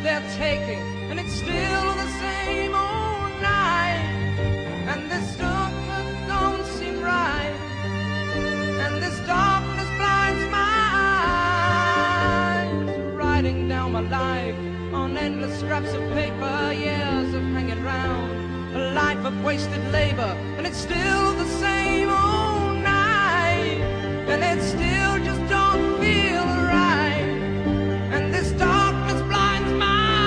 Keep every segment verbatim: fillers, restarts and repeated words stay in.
they're taking, and it's still the same old night. And this darkness don't seem right, and this darkness blinds my eyes. Writing down my life on endless scraps of paper, years of hanging round, a life of wasted labor, and it's still the same old night, and it still just don't feel right. And this darkness blinds my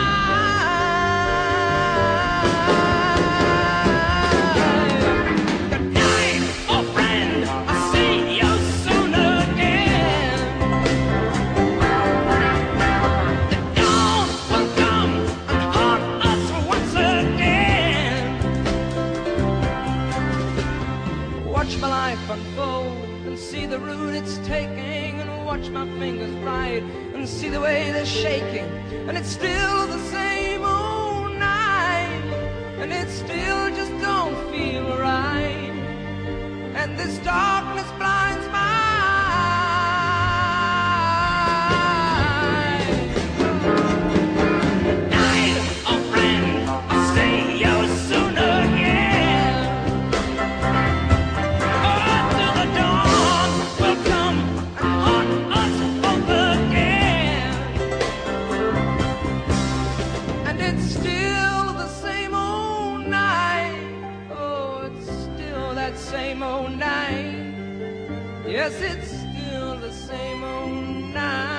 eyes. Good night, old friend, I'll see you soon again. The dawn will come and haunt us once again. Watch my life unfold and see the route it's taking, and watch my fingers write and see the way they're shaking, and it's still the same old night, and it still just don't feel right. And this darkness blinds my eyes. Good night, old friend, I'll see you soon again. Until the dawn will come and haunt us both again. And it's still the same old night. Oh, it's still that same old night. Yes, it's still the same old night.